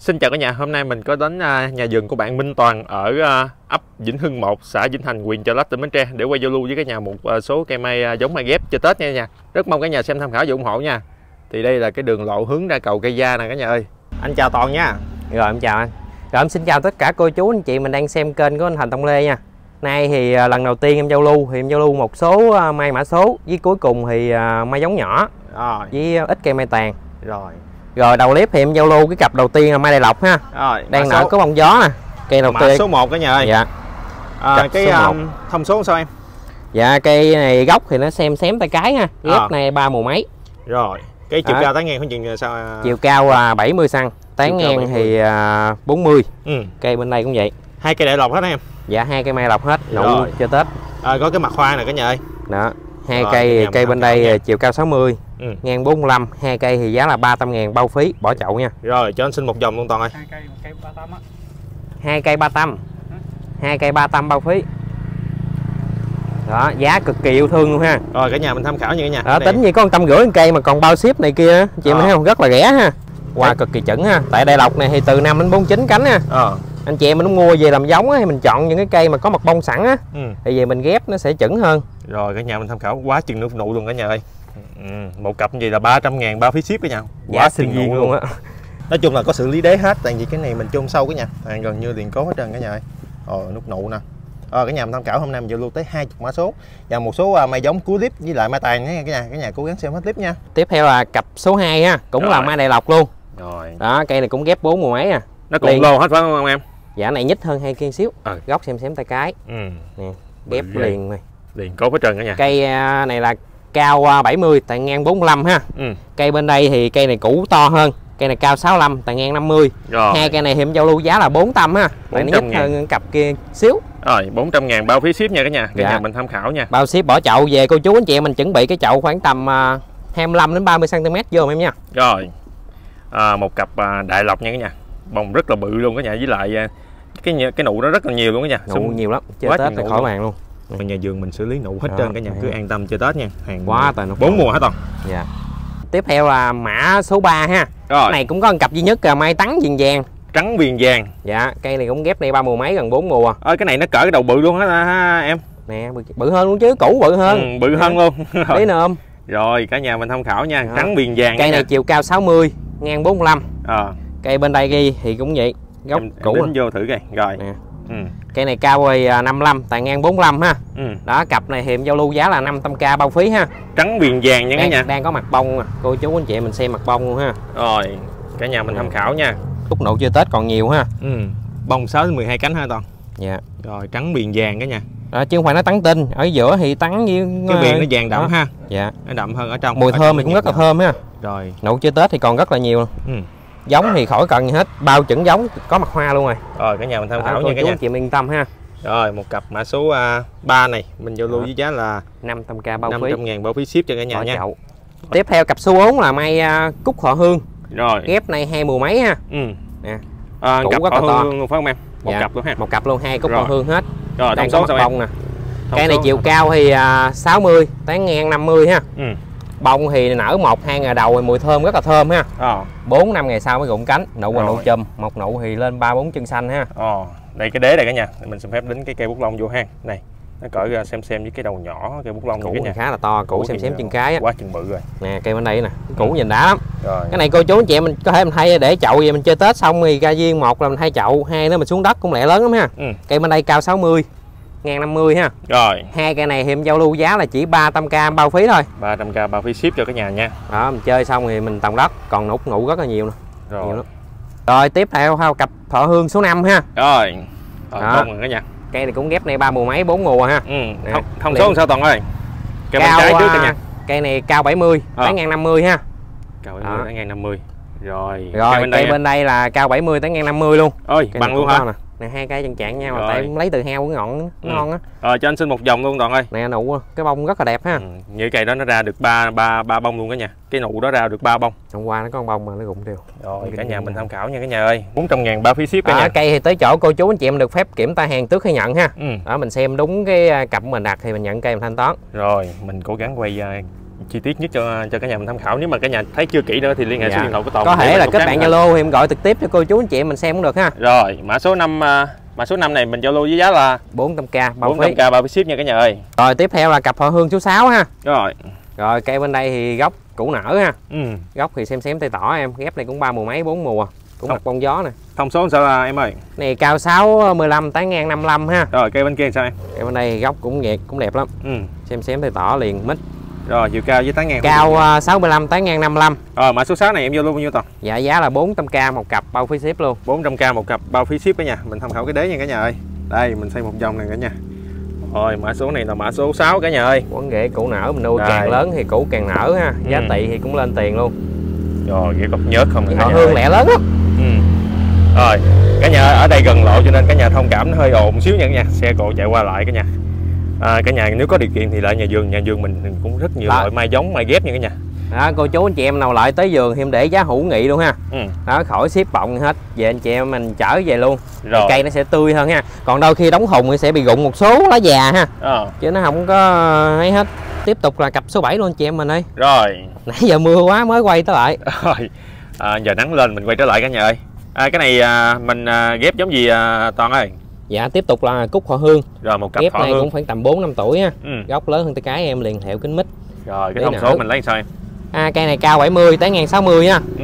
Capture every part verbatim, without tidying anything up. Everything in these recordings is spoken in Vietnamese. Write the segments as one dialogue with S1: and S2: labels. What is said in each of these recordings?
S1: Xin chào cả nhà, hôm nay mình có đến nhà vườn của bạn Minh Toàn ở ấp Vĩnh Hưng một, xã Vĩnh Thành, huyện Chợ Lách, tỉnh Bến Tre để quay giao lưu với cả nhà một số cây mai giống mai ghép cho Tết nha nha. Rất mong cả nhà xem tham khảo và ủng hộ nha. Thì đây là cái đường lộ hướng ra cầu Cây Da nè cả nhà ơi. Anh chào Toàn nha.
S2: Rồi em chào anh. Rồi em xin chào tất cả cô chú anh chị mình đang xem kênh của anh Thành Tông Lê nha. Nay thì lần đầu tiên em giao lưu thì em giao lưu một số mai mã số, với cuối cùng thì mai giống nhỏ
S1: rồi
S2: với ít cây mai tàn.
S1: Rồi.
S2: Rồi đầu clip thì em giao lưu cái cặp đầu tiên là mai Đại Lộc ha.
S1: Rồi,
S2: đang nở số... có bông gió nè. Cây đầu
S1: mã
S2: tiên
S1: số một cả nhà ơi.
S2: Dạ.
S1: À, cái um, thông số sao em?
S2: Dạ cây này gốc thì nó xem xém tay cái ha. Ghép à. Này ba mùa mấy.
S1: Rồi. Cái chiều à. cao tán ngang khoảng chừng sao?
S2: Chiều cao là bảy mươi xăng, tán ngang thì bốn mươi.
S1: Ừ.
S2: Cây bên đây cũng vậy.
S1: Hai cây Đại Lộc hết em?
S2: Dạ hai cây mai Lộc hết, nụ cho Tết.
S1: À, có cái mặt hoa này cả nhà ơi.
S2: Đó. Hai rồi, cây cây bên đây nha. Chiều cao sáu mươi,
S1: ừ.
S2: ngang bốn mươi lăm, hai cây thì giá là ba trăm ngàn bao phí, bỏ chậu nha.
S1: Rồi cho anh xin một vòng luôn Toàn ơi.
S3: Hai cây, một cây ba trăm á.
S2: Hai cây ba trăm. Hai cây ba trăm bao phí. Đó, giá cực kỳ yêu thương luôn ha.
S1: Rồi cả nhà mình tham khảo như cả nhà.
S2: Đó, tính như có một trăm rưỡi cây mà còn bao ship này kia, chị à. Mình thấy không, rất là rẻ ha. Hoa wow, cực kỳ chuẩn ha. Tại Đại Lộc này thì từ năm đến bốn mươi chín cánh ha.
S1: À.
S2: Anh chị em mình mua về làm giống á, thì mình chọn những cái cây mà có mặt bông sẵn á,
S1: ừ.
S2: thì về mình ghép nó sẽ chuẩn hơn.
S1: Rồi cả nhà mình tham khảo quá chừng nước nụ luôn cả nhà ơi. Ừ. Một cặp gì là ba trăm ngàn bao phí ship cả nhà.
S2: Quá xinh viên luôn á.
S1: Nói chung là có xử lý đế hết, tại vì cái này mình chôn sâu cả nhà, à, gần như liền cố hết trơn cả nhà ơi. Rồi nút nụ nè. Rồi cả nhà mình tham khảo hôm nay mình giao lưu tới hai mươi mã số và một số uh, mai giống cuối clip với lại mai tàn nha cả nhà. Cả nhà cố gắng xem hết clip nha.
S2: Tiếp theo là cặp số hai ha, cũng rồi. Là mai Đại Lộc luôn.
S1: Rồi.
S2: Đó, cây này cũng ghép bốn mùa mấy à.
S1: Nó cùng lô hết phải không em?
S2: Dạ này nhích hơn hai kia xíu.
S1: Ừ.
S2: Góc xem xém tay cái.
S1: Ừ.
S2: Nè, ghép Bự liền này.
S1: Liền cố hết trơn cả nhà.
S2: Cây này là cao bảy mươi, tàn ngang bốn mươi lăm ha.
S1: Ừ. Cây
S2: bên đây thì cây này cũ to hơn. Cây này cao sáu mươi lăm, tàn ngang năm mươi.
S1: Rồi.
S2: Hai cây này thì em giao lưu giá là bốn trăm ha. Lại nó nhích hơn cặp kia xíu.
S1: Rồi, bốn trăm ngàn bao phí ship nha cả nhà. Cả dạ. nhà mình tham khảo nha.
S2: Bao ship bỏ chậu về cô chú anh chị em mình chuẩn bị cái chậu khoảng tầm uh, hai mươi lăm đến ba mươi xăng ti mét vô em nha.
S1: Rồi. À, một cặp uh, Đại Lộc nha cả nhà. Bông rất là bự luôn cả nhà, với lại uh, cái cái nụ nó rất là nhiều luôn cả nhà.
S2: Nụ Xung... nhiều lắm. Chơi Tết là khỏi bàn luôn.
S1: Mà nhà vườn mình xử lý nụ hết đó, trơn cả nhà, cứ an tâm chơi Tết nha. Hàng
S2: quá tài nó
S1: bốn mùa hết toàn.
S2: Dạ. Tiếp theo là mã số ba ha.
S1: Rồi.
S2: Cái này cũng có một cặp duy nhất là mai trắng viền vàng.
S1: Trắng viền vàng.
S2: Dạ, cây này cũng ghép đây ba mùa mấy, gần bốn mùa.
S1: Ơi cái này nó cỡ cái đầu bự luôn á ha em.
S2: Nè, bự, bự hơn luôn chứ, cũ bự hơn.
S1: Ừ, bự hơn luôn.
S2: Đấy nôm.
S1: Rồi cả nhà mình tham khảo nha. Đó. Trắng viền vàng.
S2: Cây này chiều cao sáu mươi, ngang bốn mươi lăm.
S1: À.
S2: Cây bên đây ghi thì cũng vậy. Gốc
S1: em,
S2: cũ.
S1: Em vô thử coi. Rồi.
S2: Nè.
S1: Ừ.
S2: Cây này cao rồi năm mươi lăm, tàn ngang bốn mươi lăm ha.
S1: Ừ.
S2: Đó, cặp này thì em giao lưu giá là năm trăm k bao phí ha.
S1: Trắng viền vàng nha cả nhà.
S2: Đang có mặt bông à. Cô chú anh chị mình xem mặt bông luôn ha.
S1: Rồi, cả nhà mình ừ. tham khảo nha.
S2: Cúc nụ chưa Tết còn nhiều ha.
S1: Ừ. Bông sáu đến mười hai cánh ha Toàn.
S2: Dạ.
S1: Rồi, trắng viền vàng cả nhà.
S2: Đó, chứ không phải nó trắng tinh, ở giữa thì trắng như
S1: cái viền nó vàng đậm đó. Ha.
S2: Dạ.
S1: Nó đậm hơn ở trong.
S2: Mùi ở thơm thì cũng rất là thơm ha.
S1: Rồi.
S2: Nụ chưa Tết thì còn rất là nhiều.
S1: Ừ.
S2: Giống thì khỏi cần gì hết, bao chuẩn giống, có mặt hoa luôn rồi.
S1: Rồi cả nhà mình tham khảo nha cả nhà.
S2: Chị mình yên tâm ha.
S1: Rồi một cặp mã số uh, ba này mình giao lưu với giá là
S2: năm trăm k bao phí.
S1: năm trăm ngàn bao phí ship cho cả nhà Bỏ nha. Chậu.
S2: Tiếp theo cặp số bốn là mai uh, cúc họ hương.
S1: Rồi.
S2: Ghép này hai mùa mấy ha.
S1: Ừ.
S2: Nè.
S1: À, cặp họ hương luôn phải không em? Một
S2: dạ.
S1: cặp luôn ha.
S2: Một cặp luôn, hai cúc họ hương hết.
S1: Rồi,
S2: đang
S1: có
S2: mặt bông nè. Cây này
S1: số.
S2: chiều cao thì uh, sáu mươi, tán ngang năm mươi ha.
S1: Ừ.
S2: Bông thì nở một hai ngày đầu, mùi thơm rất là thơm ha.
S1: Ờ.
S2: bốn năm ngày sau mới rụng cánh, nụ và nụ chùm, một nụ thì lên ba bốn chân xanh ha.
S1: Ờ. Đây cái đế này cả nhà, mình xin phép đính cái cây bút lông vô ha. Này, nó cỡ ra xem xem với cái đầu nhỏ cây bút lông
S2: cũ
S1: này cả nhà.
S2: Khá là to, cũ xem xem chân cái á.
S1: Quá chừng bự rồi.
S2: Nè, cây bên đây nè, cũ ừ. nhìn đã lắm.
S1: Rồi.
S2: Cái này cô chú anh chị mình có thể mình thay để chậu về mình chơi Tết xong thì ra viên, một là mình thay chậu, hai nữa mình xuống đất cũng lẹ lớn lắm ha.
S1: Ừ.
S2: Cây bên đây cao sáu mươi, ngang năm mươi ha.
S1: Rồi.
S2: Hai cây này thì em giao lưu giá là chỉ ba trăm k bao phí thôi.
S1: ba trăm k bao phí ship cho cả nhà nha.
S2: Đó, mình chơi xong thì mình trồng đất, còn nụ ngủ rất là nhiều nè.
S1: Rồi.
S2: Nhiều lắm. Rồi tiếp theo ha, cặp thọ hương số năm ha.
S1: Rồi. Rồi cả nhà.
S2: Cây này cũng ghép này ba mùa mấy, bốn mùa ha.
S1: Ừ. Thông, thông số làm sao Toàn ơi? Cây
S2: cao,
S1: trái trước cả nhà.
S2: Cây này cao bảy mươi, à. tán ngang năm mươi ha.
S1: Cao bảy mươi, tán ngang năm mươi. Rồi.
S2: Rồi, cây bên, cây bên đây là cao bảy mươi, tán ngang năm mươi luôn.
S1: Ơi, cây bằng luôn hả?
S2: Nè. Nè hai cây chân trạng nha, mà tại lấy từ heo cái ngọn
S1: ừ.
S2: ngon á.
S1: Rồi cho anh xin một vòng luôn Toàn ơi.
S2: Nè nụ cái bông rất là đẹp ha.
S1: Ừ. Như cây đó nó ra được ba ba ba bông luôn cả nhà. Cái nụ đó ra được ba bông.
S2: Hôm qua nó có một bông mà nó rụng đều.
S1: Rồi cả nhà mình tham khảo nha cả nhà ơi. bốn trăm ngàn bao phí ship cả nhà.
S2: Cây thì tới chỗ cô chú anh chị em được phép kiểm tra hàng trước khi nhận ha.
S1: Ừ.
S2: Đó mình xem đúng cái cặp mình đặt thì mình nhận cây mình thanh toán.
S1: Rồi, mình cố gắng quay uh, chi tiết nhất cho cho cả nhà mình tham khảo. Nếu mà cả nhà thấy chưa kỹ nữa thì liên hệ
S2: dạ.
S1: số điện thoại của Toàn.
S2: Có thể là kết bạn Zalo thì em gọi trực tiếp cho cô chú anh chị mình xem cũng được ha.
S1: Rồi, mã số năm mã số năm này mình giao lưu với giá là
S2: bốn trăm k bao
S1: bốn trăm k bao phí ship nha cả nhà ơi.
S2: Rồi tiếp theo là cặp họ hương số sáu ha.
S1: Rồi.
S2: Rồi cây bên đây thì gốc củ nở ha.
S1: Ừ.
S2: Gốc thì xem xém tay tỏ em, ghép này cũng ba mùa mấy bốn mùa, cũng mặt bông gió nè.
S1: Thông số sao là em ơi?
S2: Này cao sáu mươi lăm, tán ngang năm mươi lăm ha.
S1: Rồi cây bên kia sao em?
S2: Cây bên đây gốc cũng nhẹ, cũng đẹp lắm.
S1: Ừ.
S2: Xem xém tay tỏ liền mít.
S1: Rồi chiều cao với tán ngang.
S2: Cao sáu mươi lăm, tán ngang năm mươi lăm.
S1: Rồi mã số sáu này em vô luôn bao nhiêu Toàn?
S2: Dạ giá là bốn trăm k một cặp bao phí ship luôn.
S1: bốn trăm k một cặp bao phí ship cả nhà. Mình tham khảo cái đế nha cả nhà ơi. Đây mình xây một vòng này cả nhà. Rồi mã số này là mã số sáu cả nhà ơi.
S2: Quấn rễ củ nở mình nuôi đây. Càng lớn thì củ càng nở ha. Giá ừ. tị thì cũng lên tiền luôn.
S1: Rồi rễ gốc nhớt không cả
S2: họ hương lẻ lớn lắm.
S1: Ừ. Rồi cả nhà ở đây gần lộ cho nên cả nhà thông cảm nó hơi ồn xíu nha cả nhà. Xe cộ chạy qua lại cả nhà. À, cả nhà nếu có điều kiện thì lại nhà vườn, nhà vườn mình cũng rất nhiều đó. Loại mai giống, mai ghép nha cả nhà.
S2: Đó, cô chú anh chị em nào lại tới vườn thì em để giá hữu nghị luôn ha.
S1: Ừ.
S2: Đó, khỏi ship bọng hết, về anh chị em mình chở về luôn.
S1: Rồi.
S2: Cây nó sẽ tươi hơn ha. Còn đôi khi đóng thùng thì sẽ bị rụng một số lá già ha.
S1: À.
S2: Chứ nó không có ấy hết. Tiếp tục là cặp số bảy luôn anh chị em mình ơi.
S1: Rồi.
S2: Nãy giờ mưa quá mới quay tới lại.
S1: Rồi. À, giờ nắng lên mình quay trở lại cả nhà ơi. À, cái này à, mình à, ghép giống gì à, Toàn ơi?
S2: Dạ tiếp tục là cúc họ hương.
S1: Rồi một cặp
S2: ghép
S1: họ
S2: này
S1: hương.
S2: cũng khoảng tầm bốn năm tuổi ha.
S1: Ừ.
S2: Gốc lớn hơn tay cái em liền thẹo kính mít.
S1: Rồi cái thông số mình lấy sao em?
S2: À, cây này cao bảy mươi, tán ngang sáu mươi nha.
S1: Ừ.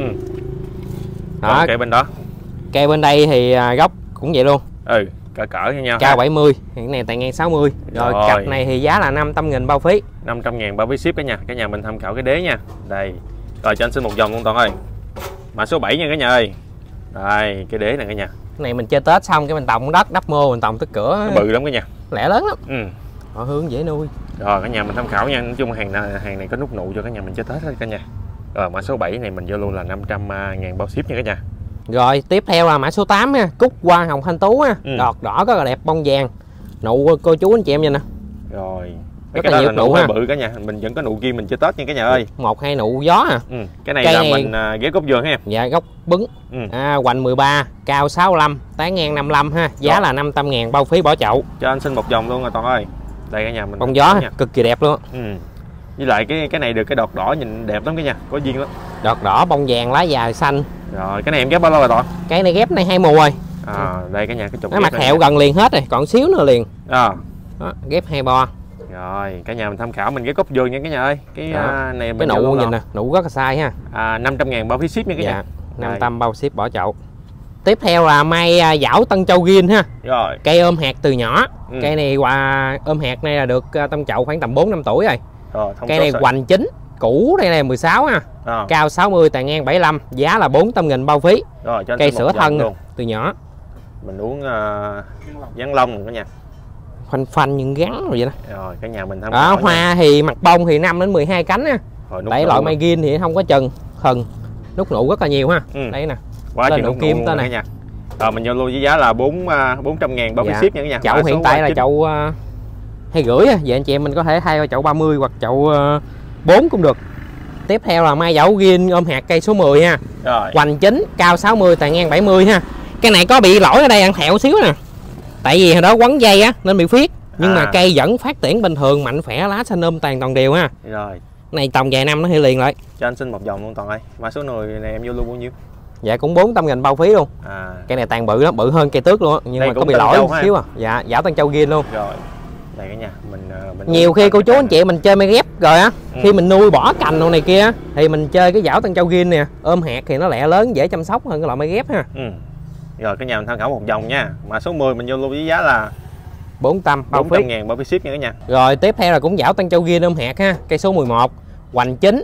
S2: Đó.
S1: Cây bên đó.
S2: Cây bên đây thì à, gốc cũng vậy luôn.
S1: Ừ, cỡ cỡ như nhau.
S2: Cao ha. bảy mươi, cái này tán ngang sáu mươi. Rồi, Rồi cặp này thì giá là năm trăm nghìn bao phí.
S1: năm trăm ngàn bao phí ship cả nhà. Cả nhà mình tham khảo cái đế nha. Đây. Rồi cho anh xin một vòng luôn Toàn ơi. Mã số bảy nha cả nhà ơi. Đây, cái đế này cả nhà.
S2: Cái này mình chơi Tết xong cái mình tòng đất, đắp mô, mình tòng tới cửa.
S1: Nó bự lắm cả nhà.
S2: Lẻ lớn lắm.
S1: Ừ.
S2: Họ hương dễ nuôi.
S1: Rồi cả nhà mình tham khảo nha. Nói chung hàng này, hàng này có nút nụ cho cả nhà mình chơi Tết hết cả nhà. Rồi mã số bảy này mình vô luôn là năm trăm ngàn bao ship nha cả nhà.
S2: Rồi tiếp theo là mã số tám ha, cúc hoa hồng thanh tú ha. Ừ. Đọt đỏ rất là đẹp, bông vàng. Nụ cô chú anh chị em nhìn nè.
S1: Rồi.
S2: Rất
S1: cái
S2: là
S1: đó
S2: nhiều
S1: là
S2: nụ,
S1: nụ
S2: ha.
S1: bự cả nhà. Mình vẫn có nụ kia mình chơi Tết nha cả nhà ơi.
S2: Một hai nụ gió à.
S1: Ừ. Cái này
S2: Cây
S1: là
S2: này...
S1: mình uh, ghép gốc vườn ha em.
S2: Dạ gốc bứng.
S1: Ừ.
S2: À, hoành mười ba, cao sáu mươi lăm, tán ngang năm mươi lăm ha. Giá Đó. là năm trăm ngàn bao phí bỏ chậu.
S1: Cho anh xin một vòng luôn rồi Toàn ơi. Đây cả nhà mình.
S2: Bông gió nha. Cực kỳ đẹp luôn.
S1: Ừ. Với lại cái cái này được cái đọt đỏ nhìn đẹp lắm cả nhà, có duyên lắm.
S2: Đọt đỏ bông vàng lá dài xanh.
S1: Rồi cái này em ghép bao lâu rồi Toàn?
S2: Cái này ghép này hai mùa rồi.
S1: À đây cả nhà cái chục.
S2: Nó mặt hẹo gần liền hết rồi, còn xíu nữa liền.
S1: À.
S2: Đó, ghép hai bo.
S1: Rồi cả nhà mình tham khảo mình ghép gốc vườn nha cả nhà ơi. Cái uh, này mình
S2: cái nụ nhìn nè, nụ rất là sai ha.
S1: À năm trăm ngàn bao phí ship nha cả
S2: dạ,
S1: nhà.
S2: năm trăm bao ship bỏ chậu. Tiếp theo là mai uh, giảo Tân Châu Gin ha.
S1: Rồi.
S2: Cây ôm hạt từ nhỏ.
S1: Ừ. Cây
S2: này qua ôm hạt này là được uh, tâm chậu khoảng tầm bốn năm tuổi rồi.
S1: Rồi
S2: cây này hoành chín, cũ đây này mười sáu ha. À. Cao sáu mươi, tàn ngang bảy mươi lăm, giá là bốn trăm nghìn bao phí.
S1: Rồi cho anh
S2: cây sữa thân luôn. Từ nhỏ.
S1: Mình uống uh, gián lông rồi cả nhà.
S2: Phanh phanh những gắn rồi vậy đó.
S1: Rồi cả nhà mình tham
S2: khảo. Hoa nha. Thì mặt bông thì năm đến mười hai cánh ha. Đấy loại mai gin thì không có chừng, khần. Nút nụ rất là nhiều ha. Ừ. Đấy nè.
S1: Quá trời nụ kim tới này nha. Rồi mình giao lưu với giá là bốn trăm ngàn bao phí dạ. ship nha cả nhà.
S2: Chậu hiện tại là chậu uh, hai rưỡi á. Vậy anh chị em mình có thể thay qua chậu ba mươi hoặc chậu uh, bốn cũng được. Tiếp theo là mai giảo gin ôm hạt cây số mười ha.
S1: Rồi.
S2: Hoành chín, cao sáu mươi, tàn ngang bảy mươi ha. Cái này có bị lỗi ở đây ăn thẹo xíu nè. Tại vì hồi đó quấn dây á nên bị phiết. Nhưng à. mà cây vẫn phát triển bình thường, mạnh khỏe, lá xanh um toàn toàn đều ha.
S1: Rồi.
S2: Này trồng vài năm nó thì liền lại.
S1: Cho anh xin một vòng luôn Toàn ơi. Mã số mười này em vô luôn bao nhiêu?
S2: Dạ cũng bốn trăm nghìn bao phí luôn. À. Cây này tàn bự lắm, bự hơn cây tước luôn á, nhưng đây mà có bị lỗi một xíu à. Dạ, giảo Tân Châu Gin luôn.
S1: Rồi. Đây cả nhà, mình, mình
S2: nhiều khi cô chú anh chị mình chơi mai ghép rồi á, ừ. khi mình nuôi bỏ cành đồ này kia thì mình chơi cái giảo Tân Châu Gin nè, ôm hạt thì nó lẹ lớn, dễ chăm sóc hơn cái loại mai ghép ha.
S1: Ừ. Rồi cả nhà mình tham khảo một vòng nha. Mã số mười mình vô luôn với giá là
S2: bốn trăm bao phí.
S1: bốn trăm ngàn bao phí ship nha cả nhà.
S2: Rồi tiếp theo là cũng giảo Tân Châu Gin ôm hạt ha, cây số mười một, hoành chín.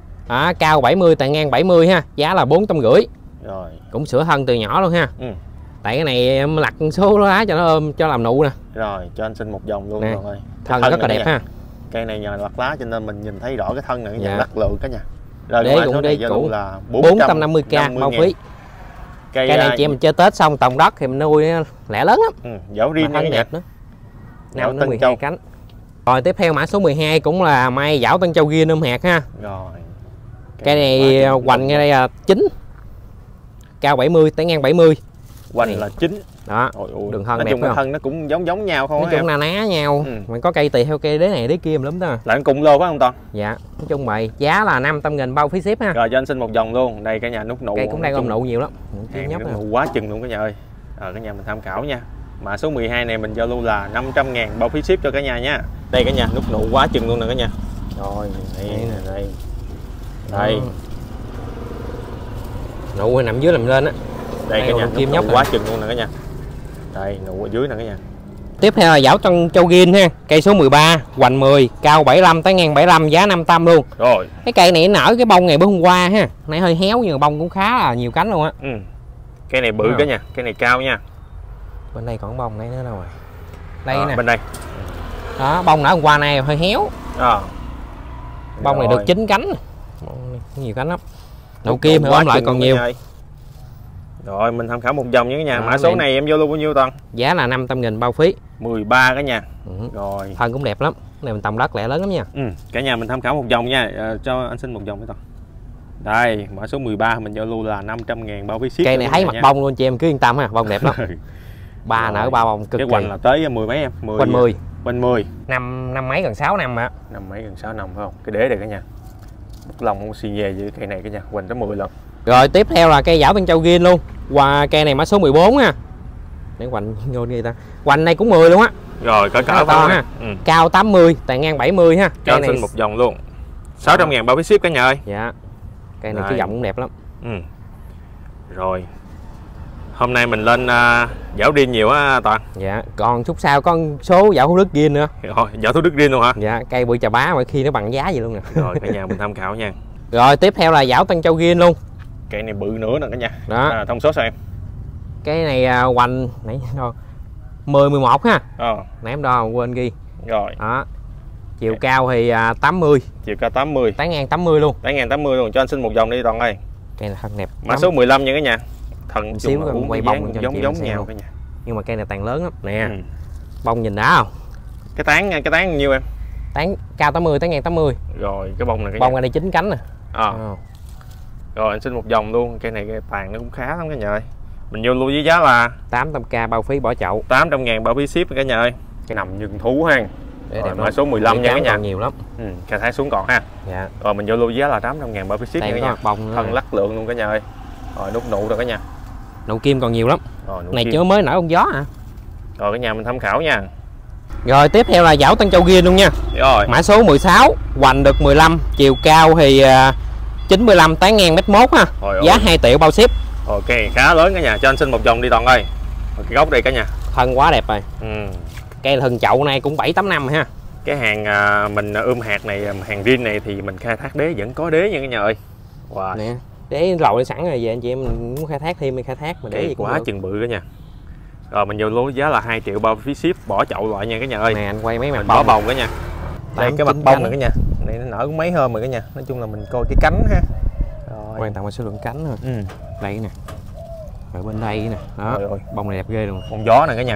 S2: À, cao bảy mươi, tàn ngang bảy mươi ha, giá là bốn trăm rưỡi.
S1: Rồi.
S2: Cũng sữa thân từ nhỏ luôn ha.
S1: Ừ.
S2: Tại cái này em lặt số lá cho nó ôm cho làm nụ nè.
S1: Rồi, cho anh xin một vòng luôn rồi.
S2: Thân, thân rất là đẹp ha.
S1: Cây này nhờ lặt lá cho nên mình nhìn thấy rõ cái thân này, dạ. lặt lượt cả nhà.
S2: Rồi đế cũng đế cũ là bốn trăm năm mươi k bao phí. Cây, cây này chị em mình chơi Tết xong trồng đất thì mình nuôi lẻ lớn lắm.
S1: Ừ, giảo riêng nha
S2: đẹp nữa. năm đến mười hai cánh. Rồi tiếp theo mã số mười hai cũng là mai giảo Tân Châu Gin ôm hạt ha.
S1: Rồi.
S2: Cây này hoành ngay đây là chín. Cao bảy mươi, tán ngang bảy mươi.
S1: hoành là chín.
S2: Đó.
S1: Ôi, ôi.
S2: Đường thân
S1: nói
S2: đẹp
S1: chung cái
S2: không?
S1: thân nó cũng giống giống nhau không
S2: Nói
S1: á
S2: chung
S1: em?
S2: là ná nhau.
S1: Ừ.
S2: Mình có cây tùy theo cây đế này đế kia lắm đó.
S1: Là cùng lô phải không Toàn?
S2: Dạ. Nói chung vậy giá là năm trăm nghìn bao phí ship ha.
S1: Rồi cho anh xin một vòng luôn. Đây cả nhà nút nụ.
S2: Cây cũng đang ôm nụ nhiều lắm.
S1: Hàng
S2: Nhóc
S1: nút nụ quá chừng luôn cả nhà ơi. Rồi cả nhà mình tham khảo nha. Mã số mười hai này mình giao lưu là năm trăm ngàn bao phí ship cho cả nhà nha. Đây cả nhà nút nụ quá chừng luôn nè cả nhà. Rồi đây nè đây. Đây.
S2: Nụ nằm dưới nằm lên á.
S1: Đây, đây cả nhà
S2: kim nhóc
S1: quá chừng luôn nè cả nhà. Đây nụ ở dưới nè cả nhà.
S2: Tiếp theo là giảo Tân Châu Gin ha, cây số mười ba, hoành mười, cao bảy mươi lăm tới ngang bảy mươi lăm, giá năm trăm luôn.
S1: Rồi.
S2: Cái cây này nở cái bông ngày bữa hôm qua ha, nãy hơi héo nhưng mà bông cũng khá là nhiều cánh luôn á.
S1: Ừ. Cây này bự cả nhà, cây này cao nha.
S2: Bên đây còn bông này nữa đâu rồi. Đây
S1: à,
S2: nè.
S1: Bên đây.
S2: Đó, bông nở hôm qua này hơi héo.
S1: À.
S2: Bông
S1: Rồi.
S2: này được chín cánh. Bông này nhiều cánh lắm. Đậu kim thì ôm lại còn nhiều.
S1: Rồi mình tham khảo một vòng nha cả nhà. Mã số này em vô luôn bao nhiêu Toàn?
S2: Giá là năm trăm nghìn bao phí.
S1: mười ba cả nhà.
S2: Ừ.
S1: Rồi.
S2: Thân cũng đẹp lắm. Này mình tầm đất lẻ lớn lắm nha.
S1: Ừ. Cả nhà mình tham khảo một vòng nha. À, cho anh xin một vòng với Toàn. Đây, mã số mười ba mình giao lưu là năm trăm ngàn bao phí ship.
S2: Cây này thấy mặt nha. Bông luôn chị em cứ yên tâm ha, bông đẹp lắm. Ba nở ba bông cực
S1: cái
S2: kỳ.
S1: hoành là tới mười mấy em? mười.
S2: Hoành mười.
S1: Hoành mười.
S2: Năm năm mấy gần sáu năm ạ.
S1: Năm mấy gần sáu năm phải không? Cái đế này cả nhà. Bút lòng không xì về với cây này cả nhà, hoành tới mười lần.
S2: Rồi tiếp theo là cây giảo Tân Châu Gin luôn. Qua cây này mã số mười bốn ha. Để hoành vô đi ta. Hoành này cũng mười luôn á.
S1: Rồi cỡ cỡ
S2: to ha. Ừ. Cao tám mươi, tàn ngang bảy mươi ha.
S1: Cho anh xin một vòng luôn. sáu trăm ngàn bao phí ship cả nhà ơi.
S2: Dạ. Cây này cái giọng cũng đẹp lắm.
S1: Ừ. Rồi. Hôm nay mình lên uh, giảo riêng nhiều á Toàn.
S2: Dạ, còn chút sau có số giảo Thủ Đức Gin nữa.
S1: Rồi, giảo Thủ Đức riêng luôn hả?
S2: Dạ, cây bụi trà bá mà khi nó bằng giá vậy luôn nè.
S1: Rồi cả nhà mình tham khảo nha.
S2: Rồi tiếp theo là giảo Tân Châu Gin luôn.
S1: Cây này bự nữa nè cả nhà.
S2: Đó.
S1: À, thông số sao em?
S2: Cái này uh, hoành nãy đo mười mười một ha.
S1: Ờ.
S2: Nãy em đo quên ghi.
S1: Rồi.
S2: Đó. Chiều okay. Cao thì uh, tám mươi.
S1: Chiều cao tám mươi.
S2: Tán ngang tám mươi luôn.
S1: Tán ngang tám mươi luôn. Cho anh xin một vòng đi Toàn ơi.
S2: Cây này thân đẹp.
S1: Mã số mười lăm nha cả nhà. Thần
S2: xíu
S1: uống
S2: quay bông cho
S1: giống giống nhau cả nhà.
S2: Nhưng mà cây này tàn lớn lắm nè.
S1: Ừ.
S2: Bông nhìn đã không?
S1: Cái tán cái tán nhiêu em?
S2: Tán cao tám mươi, tán ngang tám mươi.
S1: Rồi cái bông này cái
S2: bông ở đây chín cánh nè.
S1: À. À. Rồi anh xin một vòng luôn. Cây này cái tàn nó cũng khá lắm cả nhà ơi. Mình vô luôn với giá là
S2: tám trăm k bao phí bỏ chậu.
S1: tám trăm ngàn bao phí ship cả nhà ơi. Cái nằm nhường thú ha. Rồi mã số mười lăm nha cả nhà.
S2: Nhiều lắm.
S1: Ừ, khai thác xuống còn ha.
S2: Dạ.
S1: Rồi mình vô luôn với giá là tám trăm ngàn bao phí ship nha cả nhà.
S2: Bông
S1: thân lắc lượng luôn cả nhà ơi. Rồi nút nụ rồi cả nhà.
S2: Nụ kim còn nhiều lắm.
S1: Rồi,
S2: này
S1: kim.
S2: chưa mới nở con gió hả?
S1: Rồi cả nhà mình tham khảo nha.
S2: Rồi tiếp theo là giảo Tân Châu Gin luôn nha.
S1: Rồi.
S2: Mã số mười sáu, hoành được mười lăm, chiều cao thì chín mươi lăm, tán ngang mét mốt ha.
S1: Rồi,
S2: giá
S1: ơi.
S2: hai triệu bao ship.
S1: Ok, khá lớn cả nhà. Cho anh xin một vòng đi Toàn ơi. Rồi, cái gốc đây cả nhà.
S2: Thân quá đẹp rồi.
S1: Ừ.
S2: Cây thân chậu này cũng bảy tám năm ha.
S1: Cái hàng à, mình ươm hạt này, hàng riêng này thì mình khai thác đế vẫn có đế nha cả nhà ơi. Wow.
S2: Nè, đế lội sẵn rồi về anh chị em mình muốn khai thác thêm thì khai thác mà đế gì
S1: quá chừng bự cả nhà. Rồi mình vô lô giá là hai triệu bao phí ship, bỏ chậu loại nha cả nhà ơi.
S2: Nè anh quay mấy mặt
S1: bỏ bông cả nhà. Đây cái mặt bông này cả nhà. Này nó nở cũng mấy hôm rồi cả nhà. Nói chung là mình coi cái cánh ha.
S2: Rồi. Quan trọng là số lượng cánh thôi.
S1: Ừ.
S2: Đây nè. Ở bên đây nè. Đó. Rồi, rồi. Bông này đẹp ghê luôn.
S1: Con gió nè cả nhà.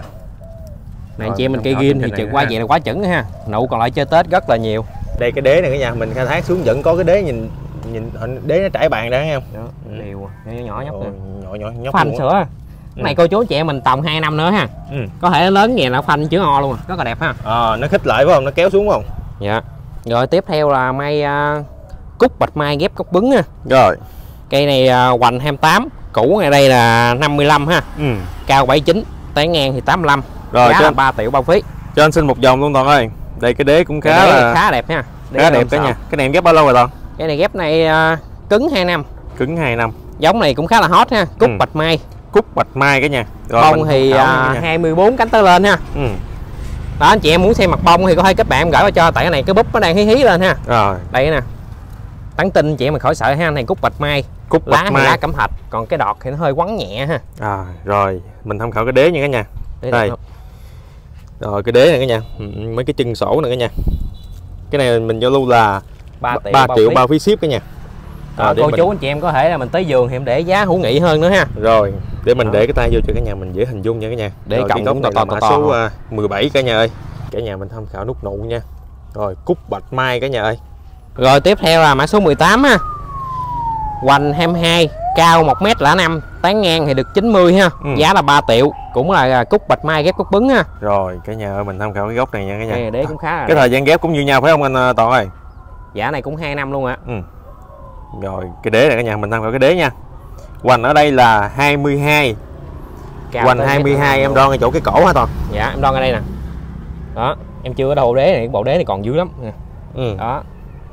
S2: Này anh chị em mình cây Gin thì chừng quá vậy là quá chuẩn ha. Nụ còn lại chơi Tết rất là nhiều.
S1: Đây cái đế này cả nhà, mình khai thác xuống vẫn có cái đế, nhìn nhìn đế nó trải bàn ra thấy không?
S2: Đó, liều nhỏ nhỏ nhóc nè.
S1: Nhỏ nhỏ nhóc.
S2: Phanh sữa. Cái
S1: ừ.
S2: này cô chú chị em mình tầm hai năm nữa ha.
S1: Ừ.
S2: Có thể lớn vậy là phanh chữ O luôn, rất là đẹp ha.
S1: À, nó khích lại phải không? Nó kéo xuống phải không?
S2: Dạ. Rồi tiếp theo là mai uh, cúc bạch mai ghép cốc bứng ha.
S1: Rồi.
S2: Cây này uh, hoành hai mươi tám, cũ ngay đây là năm mươi lăm ha.
S1: Ừ.
S2: Cao bảy mươi chín, tán ngang thì tám mươi lăm.
S1: Rồi
S2: giá
S1: cho
S2: là ba triệu bao phí.
S1: Cho anh xin một vòng luôn Toàn ơi. Đây cái đế cũng khá
S2: cái đế
S1: là
S2: khá đẹp ha.
S1: Đế khá đẹp cả nhà. Cái này em ghép bao lâu rồi Toàn?
S2: Cái này ghép này uh, cứng hai năm.
S1: Cứng hai năm.
S2: Giống này cũng khá là hot ha. Cúc ừ. bạch mai.
S1: Cúc bạch mai cả nhà.
S2: Rồi bông thì uh, hai mươi bốn cánh tới lên ha. Ừ. Đó anh chị em muốn xem mặt bông thì có thể kết bạn em gửi qua cho, tại cái này cái búp nó đang hí hí lên ha.
S1: Rồi.
S2: Đây nè. Tán tinh chị em mình khỏi sợ ha, này cúc bạch mai.
S1: Cúc
S2: lá
S1: bạch mai.
S2: Lá cẩm thạch, còn cái đọt thì nó hơi quắn nhẹ ha.
S1: À, rồi, mình tham khảo cái đế nha cả nhà.
S2: Đế
S1: đây. Rồi cái đế này cả nhà, mấy cái chân sổ này cả nhà. Cái này mình giao lưu là
S2: ba triệu,
S1: ba
S2: bao,
S1: triệu
S2: phí.
S1: bao phí ship cả nhà.
S2: À, cô mình... chú anh chị em có thể là mình tới vườn thì em để giá hữu nghị hơn nữa ha.
S1: Rồi, để mình
S2: đó.
S1: Để cái tay vô cho cả nhà mình dễ hình dung nha cả nhà.
S2: Để
S1: rồi,
S2: cộng cũng to to to to.
S1: Số uh, mười bảy cả nhà ơi. Cả nhà mình tham khảo nút nụ nha. Rồi, cúc bạch mai cả nhà ơi.
S2: Rồi tiếp theo là mã số mười tám ha. Hoành hai mươi hai, cao một mét lẻ năm, tán ngang thì được chín mươi ha. Ừ. Giá là ba triệu, cũng là cúc bạch mai ghép cúc bứng ha.
S1: Rồi cả nhà ơi, mình tham khảo cái gốc này nha cả nhà.
S2: Cái đế cũng khá là
S1: cái thời gian ghép cũng như nhau phải không anh Toàn ơi?
S2: Dạ này cũng hai năm luôn ạ.
S1: Ừ. Rồi cái đế này cả nhà, mình tham khảo cái đế nha. Hoành ở đây là hai mươi hai. Hoành hai mươi hai em đo ngay chỗ cái cổ hả Toàn?
S2: Dạ em đo ngay đây nè. Đó, em chưa có đầu đế này, bộ đế này còn dữ lắm.
S1: Ừ.
S2: Đó.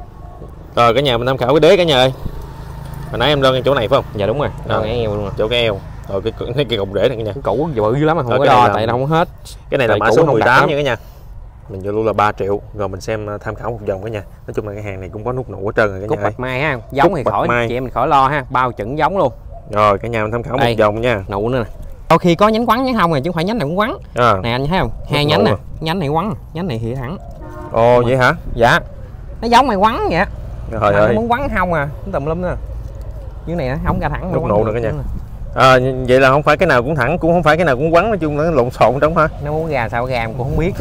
S1: Rồi cả nhà mình tham khảo cái đế cả nhà ơi. Hồi nãy em đo ngay chỗ này phải không?
S2: Dạ đúng rồi, đo ngay eo luôn rồi.
S1: Chỗ cái eo. Rồi cái cái, cái cục rễ này cả nhà.
S2: Cái củ bự dữ lắm mà không có đo là... tại nó không hết.
S1: Cái này là mã số mười tám nha cả nhà. Mình vô luôn là ba triệu. Rồi mình xem tham khảo một vòng cả nhà. Nói chung là cái hàng này cũng có nút nụ hết trơn rồi cả nhà.
S2: Cúc bạch mai ha, giống Cúc thì khỏi mai. Chị em mình khỏi lo ha, bao chuẩn giống luôn.
S1: Rồi cả nhà mình tham khảo đây, một vòng nha.
S2: Nụ nữa nè. Đôi khi có nhánh quắn nhánh không rồi chứ không phải nhánh này cũng quắn. À. Nè anh thấy không? Hai nhánh nè, nhánh này quắn, nhánh này thì thẳng.
S1: Ồ vậy hả?
S2: Dạ. Nó giống mày quắn vậy.
S1: Trời ơi.
S2: Nó muốn quắn không à, nó tùm lum nè. Như này nó không ra thẳng
S1: nút nụ nữa cả nhà. À, vậy là không phải cái nào cũng thẳng, cũng không phải cái nào cũng quắn, nói chung là nó lộn xộn đúng hả?
S2: Nó muốn ra sao ra em cũng không biết.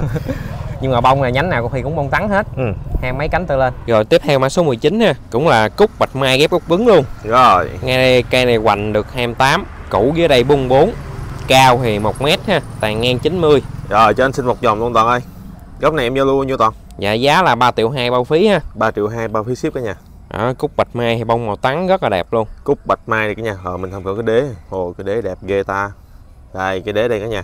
S2: Nhưng mà bông này nhánh nào thì cũng bông trắng hết. Ừ. Hai mấy cánh tơ lên. Rồi tiếp theo mã số mười chín ha, cũng là cúc bạch mai ghép cúc bứng luôn.
S1: Rồi.
S2: Ngay đây cây này hoành được hai mươi tám, củ dưới đây bung bốn, cao thì một mét ha, tàn ngang chín mươi.
S1: Rồi cho anh xin một vòng luôn Toàn ơi. Gốc này em giao lưu bao nhiêu Toàn?
S2: Dạ giá là ba triệu hai bao phí ha.
S1: ba triệu hai bao phí ship cả nhà.
S2: Đó, cúc bạch mai thì bông màu trắng rất là đẹp luôn.
S1: Cúc bạch mai này cả nhà. Rồi mình tham khảo cái đế. Ồ cái đế đẹp ghê ta. Đây cái đế đây cả nhà.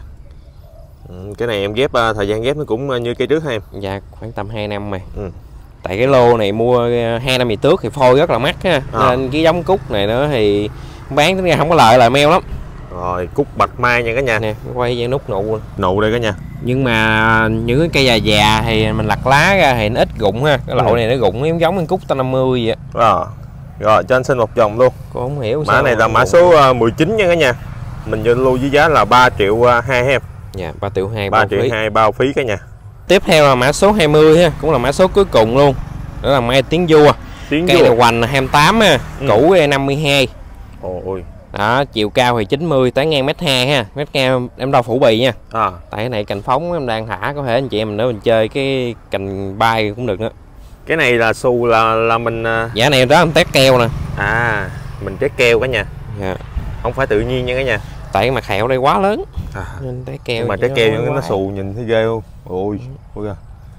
S1: Ừ, cái này em ghép thời gian ghép nó cũng như cây trước ha em?
S2: Dạ khoảng tầm hai năm mà. Ừ. Tại cái lô này mua hai năm về trước thì phôi rất là mắc ha. À. Nên cái giống cúc này nữa thì bán đến ra không có lợi là meo lắm.
S1: Rồi cúc bạch mai nha cả nhà.
S2: Nè quay về nút nụ.
S1: Nụ đây cả nhà.
S2: Nhưng mà những cái cây già già thì mình lặt lá ra thì nó ít rụng ha. Cái loại ừ. này nó rụng giống giống con cúc ta năm mươi vậy.
S1: Rồi. Rồi cho anh xin một vòng luôn.
S2: Cô không hiểu
S1: mã này là mã số mười chín nha cả nhà. Mình giao lưu với giá là ba triệu hai em.
S2: Dạ ba triệu hai
S1: ba triệu hai bao phí cả nhà.
S2: Tiếp theo là mã số hai mươi ha, cũng là mã số cuối cùng luôn. Đó là mai tiếng vua.
S1: Tiếng
S2: cây này hoành hai mươi tám ha, ừ. Củ năm mươi hai.
S1: Ôi.
S2: Đó, chiều cao thì chín mươi, tán ngang mét hai ha. Mét cao em đo phủ bì nha. À. Tại cái này cành phóng em đang thả, có thể anh chị em nữa mình chơi cái cành bay cũng được nữa.
S1: Cái này là xù là là mình
S2: dạ này đó em tét keo nè.
S1: À, mình tét keo cả nhà. Dạ. Không phải tự nhiên nha cả nhà.
S2: Tại mặt hẹo đây quá lớn.
S1: À. Nên trái keo mà trái keo nó, nó xù nhìn thấy ghê không? Ôi, ôi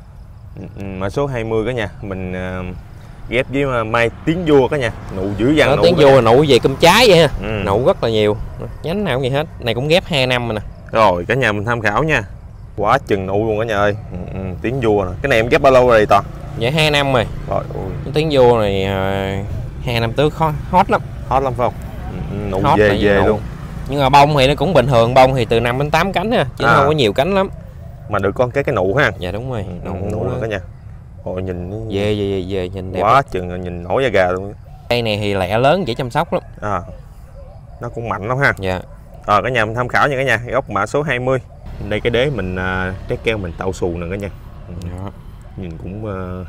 S1: mã số hai mươi cả nhà, mình uh, ghép với mai tiếng vua cả nhà, nụ dữ dằn nụ.
S2: Tiếng vua nụ về cơm trái vậy ha. Ừ. Nụ rất là nhiều. Nhánh nào cũng vậy hết. Này cũng ghép hai năm rồi nè.
S1: Rồi cả nhà mình tham khảo nha. Quá chừng nụ luôn cả nhà ơi. Ừ, ừ, tiếng vua nè. Cái này em ghép bao lâu rồi Toàn?
S2: Vậy hai năm rồi. Rồi ôi. Tiếng vua này uh, hai năm trước hot lắm.
S1: Hot lắm phải không? Ừ, nụ hot về về luôn.
S2: Nhưng mà bông thì nó cũng bình thường, bông thì từ năm đến tám cánh ha, chứ à. Không có nhiều cánh lắm.
S1: Mà được con cái cái nụ ha.
S2: Dạ đúng rồi.
S1: Ừ, nụ nụ cả nhà. Ôi nhìn
S2: về về về nhìn đẹp.
S1: Quá lắm. Chừng nhìn nổi da gà luôn.
S2: Cây này thì lẹ lớn dễ chăm sóc lắm.
S1: À. Nó cũng mạnh lắm ha.
S2: Dạ.
S1: Rồi cả nhà mình tham khảo nha cả nhà, gốc mã số hai mươi. Đây cái đế mình uh, trái keo mình tạo xù nè cả nhà. Dạ. Nhìn cũng uh,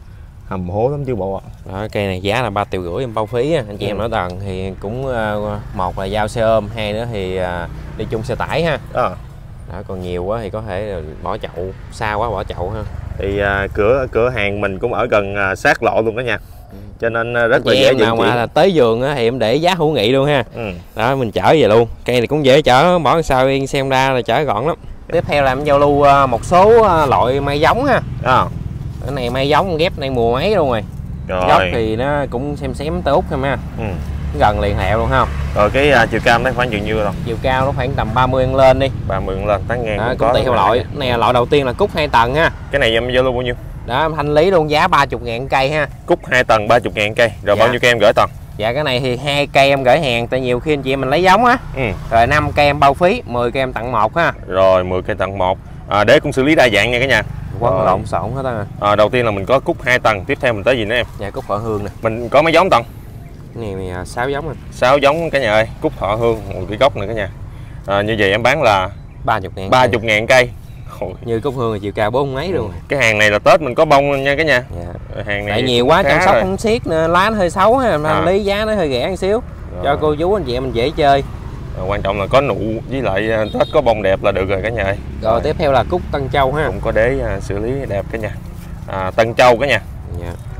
S1: hầm hố lắm chứ bộ ạ.
S2: Đó, cây này giá là ba triệu rưỡi em bao phí anh chị ừ. em nói rằng thì cũng uh, một là giao xe ôm, hai nữa thì uh, đi chung xe tải ha. À. Đó, còn nhiều quá thì có thể bỏ chậu, xa quá bỏ chậu ha.
S1: Thì uh, cửa cửa hàng mình cũng ở gần uh, sát lộ luôn đó nha. Ừ. Cho nên uh, rất là dễ
S2: nào mà là tới vườn á, thì em để giá hữu nghị luôn ha. Ừ. Đó mình chở về luôn. Cây này cũng dễ chở, bỏ sao yên xem ra là chở gọn lắm. Tiếp theo là em giao lưu uh, một số uh, loại mai giống ha. À. Cái này mai giống ghép này mùa mấy luôn rồi. Rồi. Gốc thì nó cũng xem xém tới út thôi ha. Ừ. Gần liền hẹo luôn không?
S1: Rồi cái uh, chiều cao nó khoảng chừng nhiêu rồi?
S2: Chiều cao nó khoảng tầm ba mươi ăn lên đi.
S1: ba mươi ăn lên, tán ngang
S2: cũng, cũng tùy theo loại. Này là loại đầu tiên là cúc hai tầng ha.
S1: Cái này em giao lưu bao nhiêu?
S2: Đó em thanh lý luôn giá ba mươi ngàn cây ha.
S1: Cúc hai tầng ba mươi ngàn cây. Rồi dạ. Bao nhiêu cây em gửi Toàn?
S2: Dạ cái này thì hai cây em gửi hàng, tại nhiều khi anh chị em mình lấy giống á. Ừ. Rồi năm cây em bao phí, mười cây em tặng một ha.
S1: Rồi mười cây tặng một. À, đế cũng xử lý đa dạng nha cả nhà.
S2: Quấn lộn xộn hết á.
S1: À, đầu tiên là mình có cúc hai tầng, tiếp theo mình tới gì nữa em?
S2: Dạ cúc thọ hương nè.
S1: Mình có mấy giống Toàn?
S2: Cái này là sáu giống rồi.
S1: sáu giống cả nhà ơi, cúc thọ hương, một cái gốc này cả nhà. À, như vậy em bán là
S2: ba mươi ngàn.
S1: ba mươi ngàn cây.
S2: Ôi. Như cúc hương là chiều cao bốn mấy luôn.
S1: Cái hàng này là Tết mình có bông nha cả nhà.
S2: Dạ. Hàng này tại nhiều quá chăm sóc không xiết nữa, lá nó hơi xấu ha, à. Lý giá nó hơi rẻ một xíu. Rồi. Cho cô chú anh chị em mình dễ chơi.
S1: À, quan trọng là có nụ với lại Tết có bông đẹp là được rồi cả nhà ơi.
S2: Rồi, rồi tiếp theo là cúc Tân Châu ha.
S1: Cũng có đế uh, xử lý đẹp cả nhà. À, Tân Châu cả nhà. Dạ.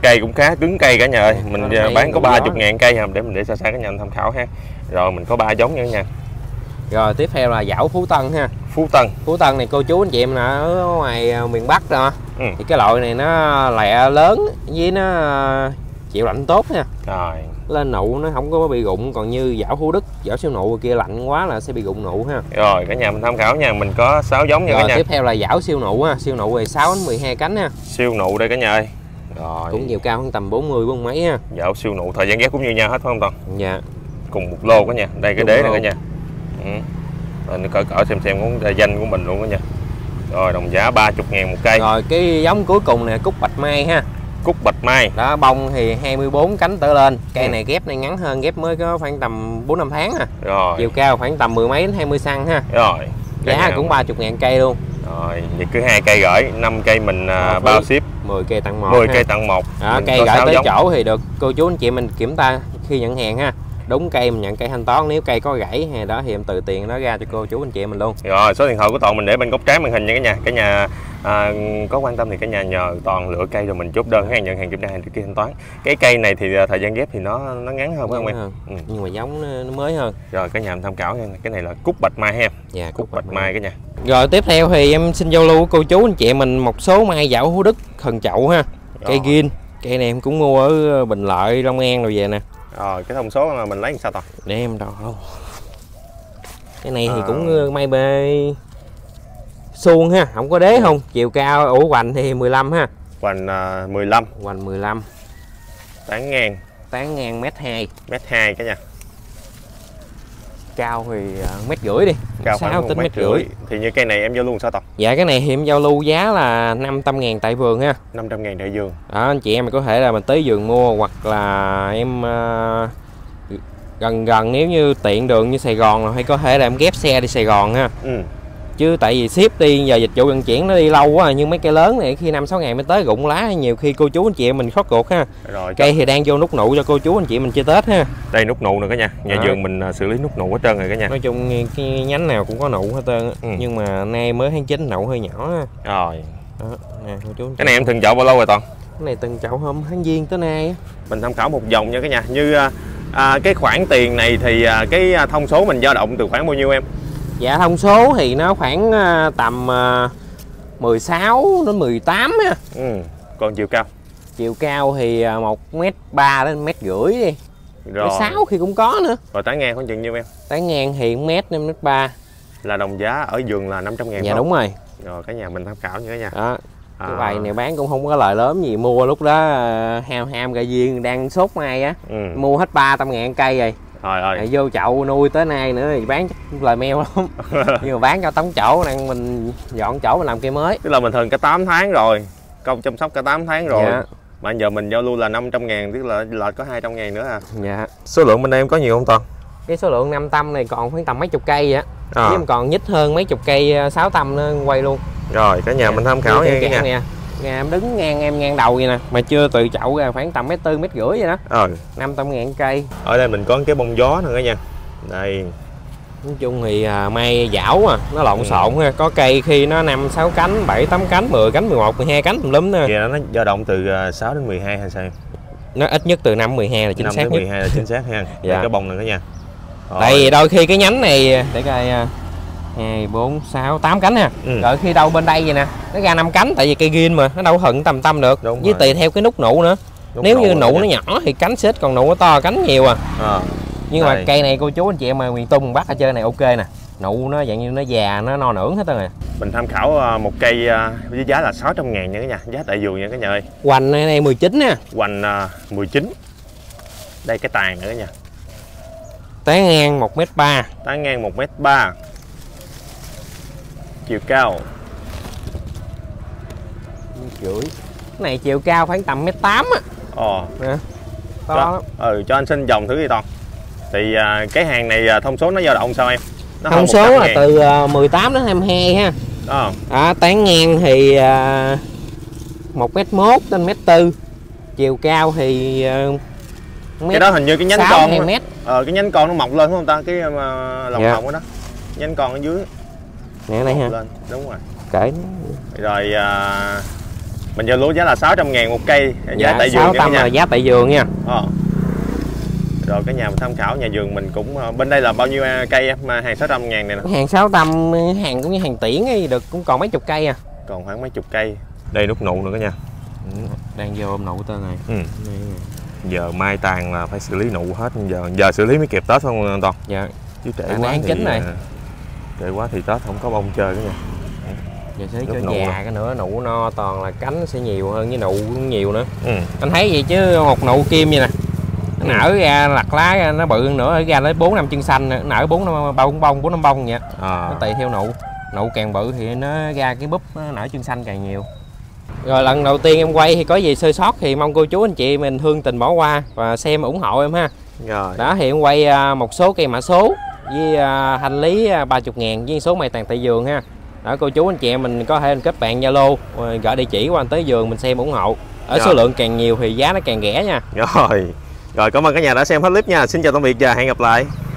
S1: Cây cũng khá cứng cây cả nhà ơi. Mình bán có ba mươi
S2: gió.
S1: ngàn cây để mình để xa xa cả nhà tham khảo ha. Rồi mình có ba giống nha nha.
S2: Rồi tiếp theo là dảo Phú Tân ha.
S1: Phú Tân.
S2: Phú Tân này cô chú anh chị em là ở ngoài miền Bắc rồi.
S1: Ừ.
S2: Thì cái loại này nó lẹ lớn với nó chịu lạnh tốt nha.
S1: Rồi.
S2: Lên nụ nó không có bị rụng, còn như dảo Phú Đức, dảo siêu nụ kia lạnh quá là sẽ bị rụng nụ ha.
S1: Rồi cả nhà mình tham khảo nha, mình có sáu giống nha
S2: Rồi,
S1: cả nhà.
S2: tiếp theo là dảo siêu nụ ha, siêu nụ thì sáu đến mười hai cánh ha.
S1: Siêu nụ đây cả nhà ơi. Rồi.
S2: Cũng chiều cao khoảng tầm bốn mươi bốn mấy ha.
S1: Dảo siêu nụ thời gian ghép cũng như nhau hết phải không Toàn?
S2: Dạ.
S1: Cùng một lô cả nhà. Đây cái
S2: Cùng
S1: đế
S2: lô.
S1: này cả nhà. Ừ. Rồi cỡ cỡ xem xem cũng danh của mình luôn cả nhà. Rồi đồng giá ba mươi ngàn một cây.
S2: Rồi cái giống cuối cùng nè, cúc bạch mai ha.
S1: Cúc bạch mai.
S2: Đó, bông thì hai mươi bốn cánh trở lên. Cây
S1: Ừ.
S2: này ghép này ngắn hơn, ghép mới có khoảng tầm bốn năm tháng ha.
S1: Rồi.
S2: Chiều cao khoảng tầm mười mấy đến hai mươi xăng ha.
S1: Rồi.
S2: Giá
S1: nhà
S2: cũng ba mươi ngàn cây luôn.
S1: Rồi, vậy cứ hai cây gửi, năm cây mình à, bao ship,
S2: mười cây tặng một.
S1: mười cây tặng một.
S2: Đó,
S1: Mình
S2: cây
S1: có
S2: gửi
S1: sáu
S2: tới
S1: giống.
S2: chỗ thì được cô chú anh chị mình kiểm tra khi nhận hàng ha. Đúng cây mình nhận cây thanh toán, nếu cây có gãy hay đó thì em từ tiền nó ra cho cô chú anh chị mình luôn.
S1: Rồi, số điện thoại của Toàn mình để bên góc trái màn hình nha cả nhà. Cả nhà à, có quan tâm thì cả nhà nhờ Toàn lựa cây rồi mình chốt đơn hàng nhận hàng kiểm tra hàng trước khi thanh toán. Cái cây này thì à, thời gian ghép thì nó nó ngắn hơn phải không em?
S2: Hơn.
S1: Ừ.
S2: Nhưng mà giống nó, nó mới hơn.
S1: Rồi cả nhà mình tham khảo nha. Cái này là cúc bạch mai ha.
S2: Dạ,
S1: Cúc bạch mai cả nhà.
S2: Rồi tiếp theo thì em xin giao lưu với cô chú anh chị mình một số mai dảo Phú Đức thần chậu ha. Cây
S1: Rồi.
S2: gin, cây này em cũng mua ở Bình Lợi, Long An rồi về nè.
S1: Rồi cái thông số mà mình lấy làm sao Toàn?
S2: Để em đo. Cái này thì
S1: À.
S2: cũng may bê suông ha, không có đế không. Chiều cao ủ hoành thì mười lăm ha.
S1: Hoành à, mười lăm,
S2: Hoành mười lăm,
S1: tán ngang
S2: tán ngang mét hai,
S1: mét hai cả nhà.
S2: cao thì uh, mét rưỡi đi,
S1: Cao
S2: sáu
S1: khoảng
S2: tính
S1: một
S2: mét
S1: mét
S2: rưỡi.
S1: rưỡi. Thì như cây này em giao luôn sao Toàn?
S2: Dạ cái này thì em giao lưu giá là năm trăm ngàn tại vườn ha.
S1: năm trăm ngàn tại vườn.
S2: Đó, anh chị em có thể là mình tới vườn mua, hoặc là em uh, gần gần nếu như tiện đường như Sài Gòn là hay có thể là em ghép xe đi Sài Gòn ha.
S1: Ừ.
S2: Chứ tại vì ship đi giờ dịch vụ vận chuyển nó đi lâu quá, nhưng mấy cây lớn này khi năm sáu ngày mới tới rụng lá, nhiều khi cô chú anh chị em mình khó ruột ha.
S1: Rồi
S2: Cây thì đang vô nút nụ cho cô chú anh chị mình chơi Tết ha.
S1: đây nút nụ nữa cả nhà. Nhà
S2: Đó.
S1: vườn mình à, xử lý nút nụ hết trơn rồi cả nhà.
S2: Nói chung cái nhánh nào cũng có nụ hết trơn á.
S1: Ừ.
S2: Nhưng mà nay mới tháng chín nụ hơi nhỏ ha.
S1: Rồi.
S2: Đó, nè cô chú anh chị.
S1: Cái này em từng chậu bao lâu rồi Toàn?
S2: Cái này từng chậu hôm tháng Giêng tới nay á.
S1: Mình tham khảo một vòng nha cả nhà. Như à, à, cái khoản tiền này thì à, cái à, thông số mình dao động từ khoảng bao nhiêu em?
S2: Dạ thông số thì nó khoảng à, tầm à, mười sáu đến mười tám á.
S1: Ừ. Còn chiều cao?
S2: Chiều cao thì à, một mét ba đến mét rưỡi đi.
S1: Rồi.
S2: Mét sáu khi cũng có nữa.
S1: Rồi tán ngang khoảng chừng nhiêu em?
S2: Tán ngang thì một mét đến mét ba.
S1: Là đồng giá ở vườn là năm trăm ngàn.
S2: Dạ đúng rồi.
S1: Rồi cả nhà mình tham khảo nha cả nhà.
S2: Đó.
S1: À.
S2: Cái bài này bán cũng không có lời lớn gì, mua lúc đó à, ham ham gà viên đang sốt mai á.
S1: Ừ.
S2: Mua hết ba trăm ngàn cây rồi.
S1: Rồi rồi.
S2: Rồi vô chậu nuôi tới nay nữa thì bán chắc lời meo lắm. Nhưng mà bán cho tống chỗ đang mình dọn chỗ mình làm cây mới.
S1: Tức là mình thường cả tám tháng rồi. Công chăm sóc cả tám tháng rồi.
S2: Dạ.
S1: Mà giờ mình giao lưu là năm trăm ngàn, tức là là có hai trăm ngàn nữa à.
S2: Dạ.
S1: Số lượng bên đây em có nhiều không Toàn?
S2: Cái số lượng năm trăm này còn khoảng tầm mấy chục cây vậy á.
S1: À.
S2: Chứ em còn nhích hơn mấy chục cây sáu trăm nữa quay luôn.
S1: Rồi cả nhà
S2: Dạ.
S1: mình tham khảo nha cả nhà.
S2: Nè. Nè em đứng ngang em ngang đầu vậy nè, mà chưa từ chậu ra khoảng tầm mét tư mét rưỡi vậy đó.
S1: Ờ.
S2: năm trăm ngàn cây.
S1: Ở đây mình có cái bông gió nữa cả nhà. Đây.
S2: Nói chung thì à, mai dảo à, nó lộn
S1: Ừ.
S2: xộn ha, có cây khi nó năm sáu cánh, bảy tám cánh, mười cánh, mười một, mười hai cánh tùm lum nè.
S1: Kìa nó dao động từ sáu đến mười hai hay sao em?
S2: Nó ít nhất từ năm mười hai là chính
S1: năm
S2: xác
S1: đến
S2: nhất.
S1: mười hai là chính xác ha.
S2: Dạ.
S1: Đây cái bông này cả nhà. Rồi.
S2: Tại vì đôi khi cái nhánh này để coi hai, bốn, sáu, tám cánh ha.
S1: Ừ.
S2: Rồi khi đâu bên đây vậy nè, nó ra năm cánh, tại vì cây ghim mà nó đâu hận tầm tâm được.
S1: Đúng
S2: với
S1: rồi.
S2: tùy theo cái nút nụ nữa.
S1: Nút
S2: Nếu như
S1: nụ
S2: nụ
S1: rồi
S2: nó
S1: nha.
S2: nhỏ thì cánh xích, còn nụ nó to cánh nhiều à.
S1: À.
S2: Nhưng
S1: Đây.
S2: mà cây này cô chú anh chị em ở miền Trung Bắc ở chơi này ok nè. Nụ nó dạng như nó già, nó no nưởng hết trơn rồi.
S1: Mình tham khảo à, một cây à, với giá là sáu trăm ngàn nha cả nhà. Giá tại vườn nha cả nhà ơi.
S2: Hoành này, này mười chín nha.
S1: Hoành à, mười chín. Đây cái tàn nữa cả nhà.
S2: Tán ngang một mét ba.
S1: Tán ngang một mét ba. Chiều cao
S2: Rưỡi. Cái này chiều cao khoảng tầm mét tám á.
S1: Ồ.
S2: Nè. To
S1: Cho,
S2: lắm.
S1: ừ, cho anh xin vòng thử đi Toàn. Thì à, cái hàng này à, thông số nó dao động sao em? Nó hơn
S2: Thông số
S1: một trăm
S2: là
S1: ngàn.
S2: từ uh, mười tám đến hai mươi hai ha.
S1: Đó.
S2: Đó, tán ngang thì uh, một mét một đến mét tư. Chiều cao thì uh,
S1: Cái đó hình như cái nhánh
S2: sáu,
S1: con
S2: hai
S1: đó.
S2: mét.
S1: Ờ, cái nhánh con nó mọc lên đúng không ta? Cái mà lòng
S2: Dạ.
S1: lòng đó đó. Nhánh con ở dưới
S2: Nè đây
S1: mọc
S2: ha.
S1: lên. Đúng rồi.
S2: Kể
S1: Rồi à, Mình giao lúa giá là sáu trăm ngàn một cây, giá
S2: dạ,
S1: tại vườn
S2: sáu trăm là giá tại vườn nha.
S1: Ờ. Rồi cái nhà mình tham khảo nhà vườn mình cũng bên đây là bao nhiêu cây em? Mà hàng sáu trăm ngàn này nè.
S2: Hàng sáu trăm, hàng cũng như hàng tiễn ấy, được cũng còn mấy chục cây à.
S1: Còn khoảng mấy chục cây. Đây nút nụ nữa cả nhà.
S2: Ừ, đang vô ôm nụ tên này.
S1: Ừ. Giờ mai tàn là phải xử lý nụ hết, giờ giờ xử lý mới kịp Tết không Toàn?
S2: Dạ.
S1: Chứ trễ quá thì
S2: chính này.
S1: Trễ quá thì Tết không có bông chơi cả nhà.
S2: Giờ sẽ cho già cái nữa, nụ no toàn là cánh sẽ nhiều hơn, với nụ cũng nhiều nữa.
S1: Ừ.
S2: Anh thấy gì chứ một nụ kim vậy nè. Nó ừ. nở ra lặt lá nó bự nữa, ra lấy bốn năm chân xanh nữa, nở bốn năm bông bông bốn năm bông vậy. À. Nó tùy theo nụ. Nụ càng bự thì nó ra cái búp nó nở chân xanh càng nhiều. Rồi lần đầu tiên em quay thì có gì sơ sót thì mong cô chú anh chị mình thương tình bỏ qua và xem ủng hộ em ha.
S1: Rồi.
S2: Đó thì em quay một số cây mã số với hành lý ba mươi ngàn với số mai tàn tại vườn ha. Đó cô chú anh chị em mình có thể kết bạn Zalo, gửi địa chỉ qua tới vườn mình xem ủng hộ. Ở rồi. Số lượng càng nhiều thì giá nó càng rẻ nha.
S1: Rồi. Rồi cảm ơn cả nhà đã xem hết clip nha. Xin chào tạm biệt và hẹn gặp lại.